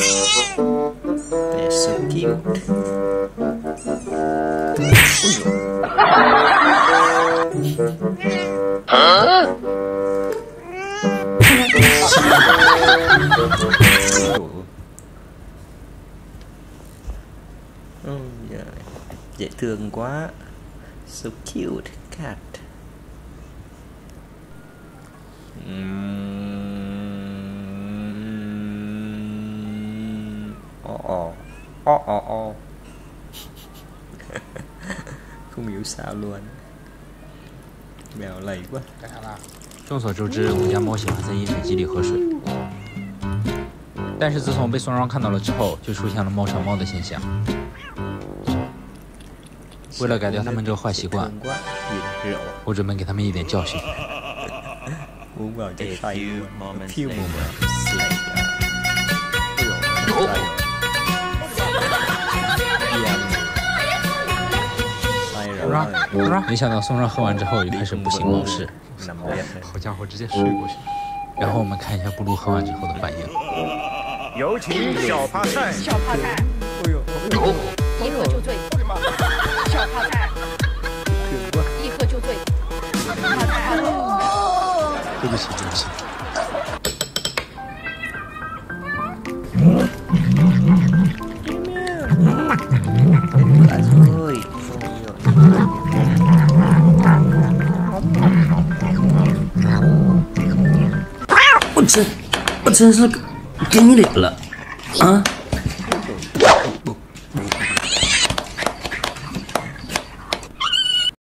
They're so cute. Dễ thương quá. So cute cat. Không hiểu sao luôn. Mèo lầy quá. 众所周知，我们家猫喜欢在饮水机里喝水，但是自从被松庄看到了之后，就出现了猫抢猫的现象。为了改掉他们这个坏习惯，我准备给他们一点教训。 Uống vào cho say luôn. Few moments later. 没想到松庄喝完之后也开始不省猫事，好家伙，直接睡过去。然后我们看一下布鲁喝完之后的反应。 有请小趴菜。 小趴菜。一喝就醉。小趴菜。一喝就醉。 对不起，对不起。 我真是给你脸了啊！